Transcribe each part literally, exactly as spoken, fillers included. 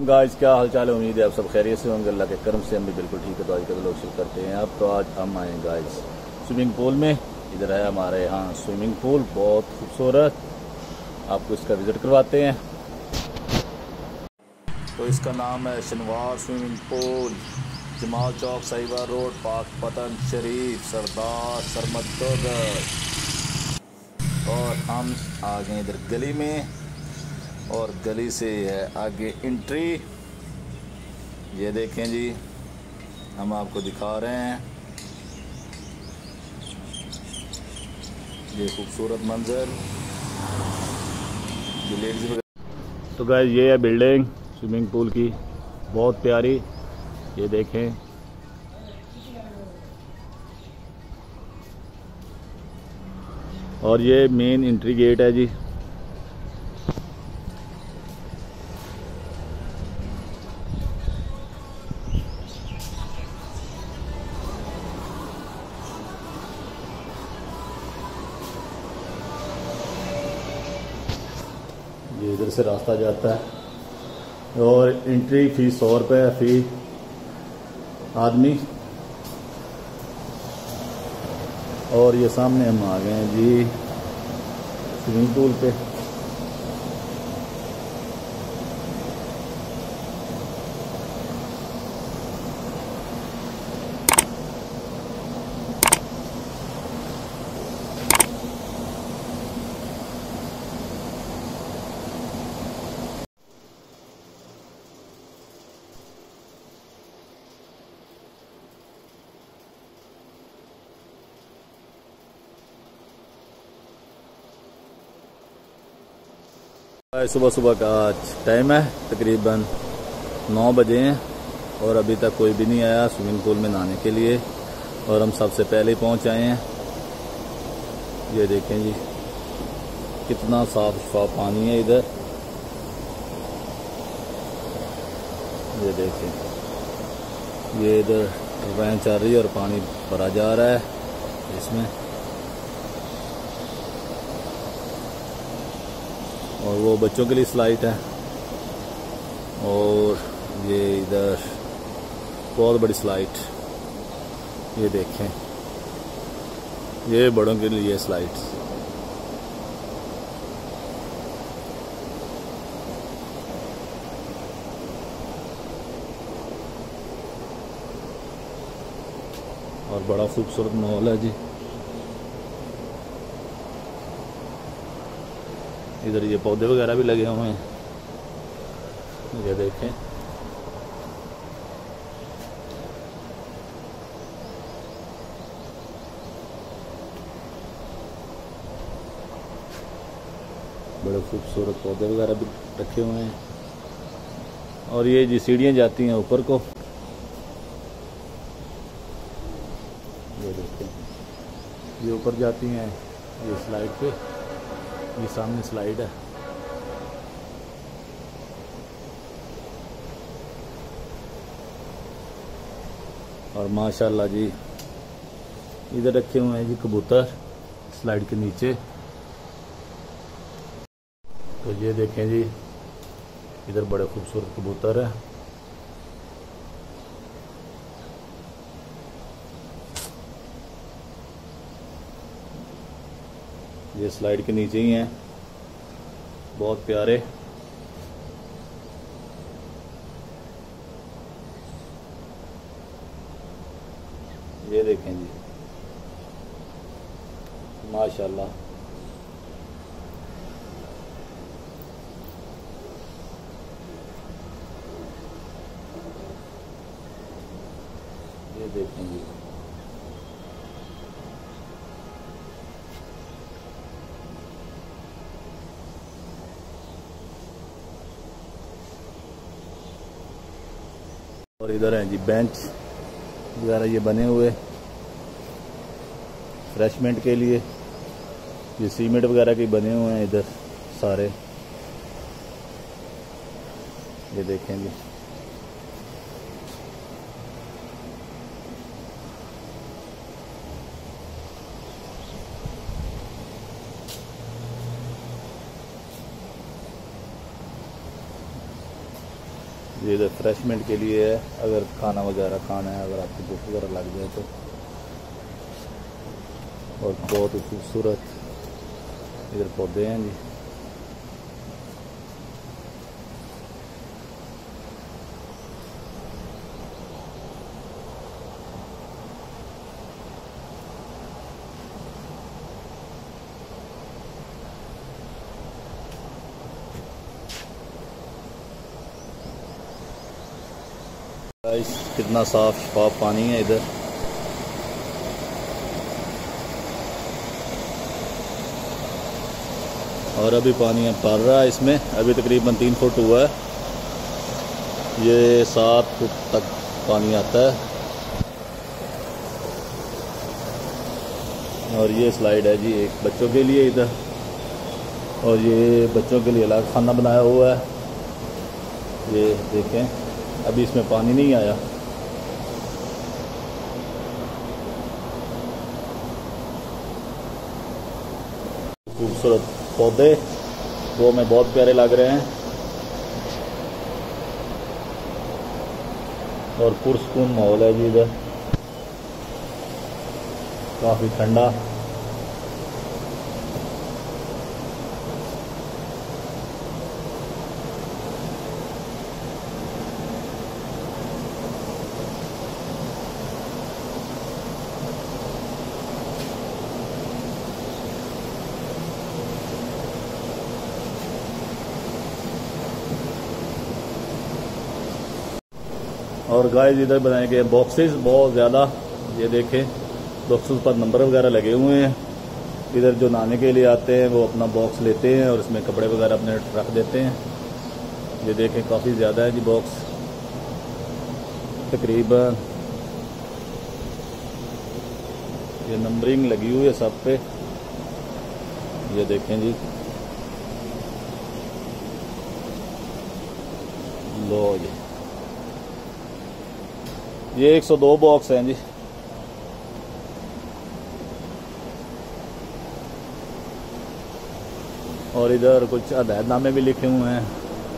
Guys, क्या हाल चाल है। उम्मीद है आप सब खैरियत से होंगे। अल्लाह के करम से हम भी बिल्कुल ठीक है। तो आज का लोग शुरू करते हैं। अब तो आज हम आए गाइस स्विमिंग पूल में। इधर है हमारे यहाँ स्विमिंग पूल, बहुत खूबसूरत। आपको इसका विज़िट करवाते हैं। तो इसका नाम है Shanwar swimming pool, Jamal Chowk, Sahiba road, पाक पतन शरीफ, सरदार सरमदोगर। और हम आ गए इधर गली में, और गली से है आगे एंट्री। ये देखें जी, हम आपको दिखा रहे हैं ये खूबसूरत मंजर। ये लेडीज वगैरह। तो गाइस, ये है बिल्डिंग स्विमिंग पूल की, बहुत प्यारी। ये देखें, और ये मेन एंट्री गेट है जी। ये इधर से रास्ता जाता है, और एंट्री फीस सौ रुपये है फी आदमी। और ये सामने हम आ गए हैं जी स्विमिंग पूल पे। सुबह सुबह का टाइम है, तकरीबन नौ बजे हैं, और अभी तक कोई भी नहीं आया स्विमिंग पूल में नहाने के लिए। और हम सबसे पहले ही पहुंच आए हैं। ये देखें जी, कितना साफ शफाफ पानी है इधर। ये देखें, ये इधर ट्रेन चल रही है और पानी भरा जा रहा है इसमें। और वो बच्चों के लिए स्लाइड है, और ये इधर बहुत बड़ी स्लाइड। ये देखें, ये बड़ों के लिए स्लाइड्स। और बड़ा खूबसूरत माहौल है जी। इधर ये पौधे वगैरह भी लगे हुए हैं। ये देखें, बड़े खूबसूरत पौधे वगैरह भी रखे हुए हैं। और ये जी सीढ़ियाँ जाती हैं ऊपर को। ये देखें, ये ऊपर जाती हैं ये स्लाइड पे। ये सामने स्लाइड है। और माशाल्लाह जी, इधर रखे हुए हैं जी कबूतर स्लाइड के नीचे। तो ये देखें जी, इधर बड़े खूबसूरत कबूतर है। ये स्लाइड के नीचे ही हैं, बहुत प्यारे। ये देखें जी, माशाल्लाह। ये देखें जी, और इधर हैं जी बेंच वगैरह ये बने हुए रिफ्रेशमेंट के लिए। ये सीमेंट वगैरह के बने हुए हैं इधर सारे। ये देखेंगे, ये रिफ्रेशमेंट के लिए है, अगर खाना वगैरह खाना है, अगर आपको भूख वगैरह लग जाए तो। और बहुत ही खूबसूरत इधर पौधे हैं जी। कितना साफ शफाफ पानी है इधर। और अभी पानी भर रहा है इसमें, अभी तकरीबन तीन फुट हुआ है, ये सात फुट तक पानी आता है। और ये स्लाइड है जी एक बच्चों के लिए इधर, और ये बच्चों के लिए अलग खाना बनाया हुआ है। ये देखें अभी इसमें पानी नहीं आया। खूबसूरत पौधे वो हमें बहुत प्यारे लग रहे हैं और पुरसकून माहौल है जी इधर, काफ़ी ठंडा। और गाइस इधर बनाए गए बॉक्सेस बहुत ज़्यादा, ये देखें बॉक्सेस पर नंबर वगैरह लगे हुए हैं। इधर जो नहाने के लिए आते हैं वो अपना बॉक्स लेते हैं और इसमें कपड़े वगैरह अपने रख देते हैं। ये देखें काफ़ी ज़्यादा है जी बॉक्स, तकरीबन ये नंबरिंग लगी हुई है सब पे। ये देखें जी, लो ये ये एक सौ दो बॉक्स हैं जी। और इधर कुछ अहदनामे भी लिखे हुए हैं।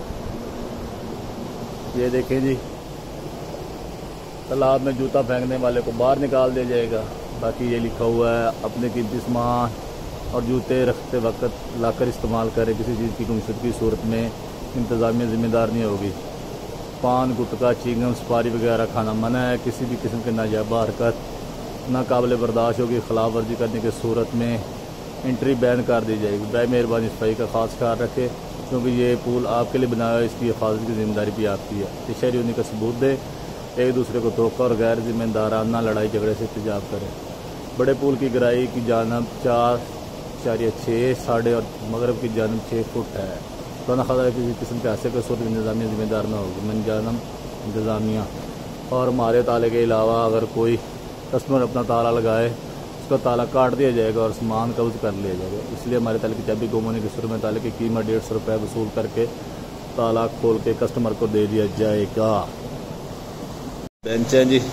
ये देखें जी, तालाब में जूता फेंकने वाले को बाहर निकाल दिया जाएगा। बाकी ये लिखा हुआ है अपने कीमती सामान और जूते रखते वक्त लाकर इस्तेमाल करें, किसी चीज़ की गुमशुदगी की सूरत में इंतज़ामिया जिम्मेदार नहीं होगी। पान गुटखा चींगम सुपारी वगैरह खाना मना है। किसी भी किस्म के नाजायज़ हरकत नाकाबिल बर्दाश्त होगी। खिलाफ वर्जी करने की सूरत में एंट्री बैन कर दी जाएगी। बर मेहरबानी सफाई का खास ख्याल रखें, क्योंकि ये पुल आपके लिए बनाया है, इसकी हिफाजत की जिम्मेदारी भी आपकी है। ये शहरी होने का सबूत दे, एक दूसरे को धोखा और गैर जिम्मेदाराना लड़ाई झगड़े से एहतजाज करें। बड़े पुल की गहराई की जानब चार चारिया छः साढ़े और मगरब की जानब छः फुट है। तो खतरा किसी किस्म के हादसे का सूरत इंतजामिया जिम्मेदार न होगी। मन जानम इंतज़ामिया और हमारे ताले के अलावा अगर कोई कस्टमर अपना ताला लगाए, उसका ताला काट दिया जाएगा और सामान कब्ज़ कर लिया जाएगा। इसलिए हमारे ताले की चाबी गुम होने की सूरत में ताले की कीमत डेढ़ सौ रुपये वसूल करके ताला खोल के कस्टमर को दे दिया जाएगा। बेंच है जी,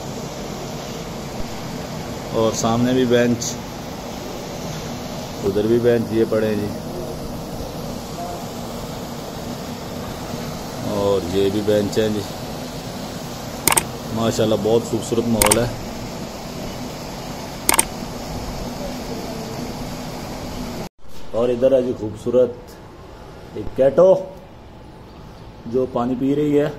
और सामने भी बेंच, उधर भी बेंच ये पड़े जी, और ये भी बेंच है जी। माशाल्लाह बहुत खूबसूरत माहौल है। और इधर है जी खूबसूरत एक कैटो जो पानी पी रही है।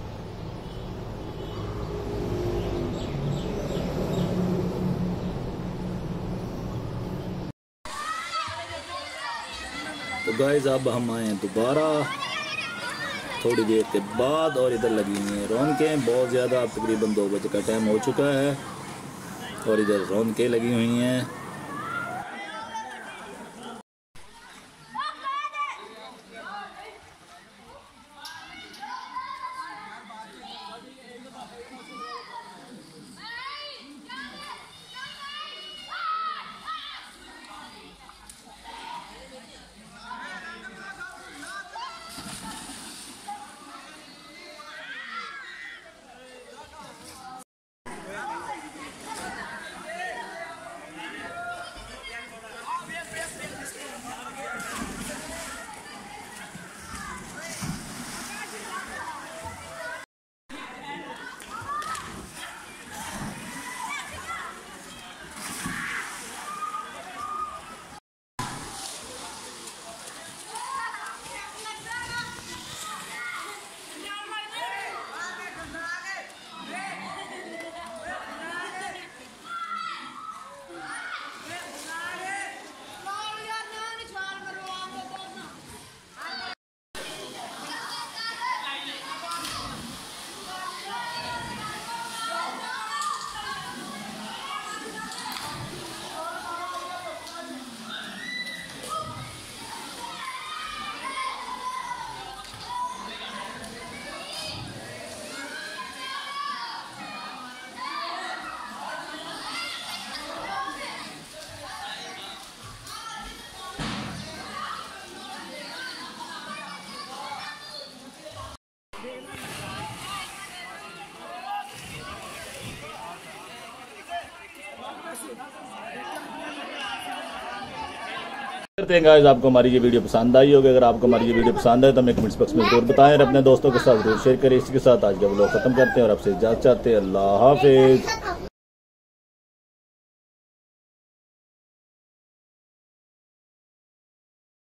तो गाइस अब हम आए हैं दोबारा थोड़ी देर के बाद, और इधर लगी हुई हैं रौनकें बहुत ज़्यादा। अब तकरीबन दो बजे का टाइम हो चुका है और इधर रौनकें लगी हुई हैं। करते हैं गाइस, आपको हमारी ये वीडियो पसंद आई होगी। अगर आपको हमारी ये वीडियो पसंद आए तो हमें कमेंट्स बॉक्स में जरूर बताएं और अपने दोस्तों के साथ जरूर शेयर करें। इसके साथ आज का व्लॉग खत्म करते हैं और आपसे इजाजत चाहते हैं। अल्लाह हाफिज।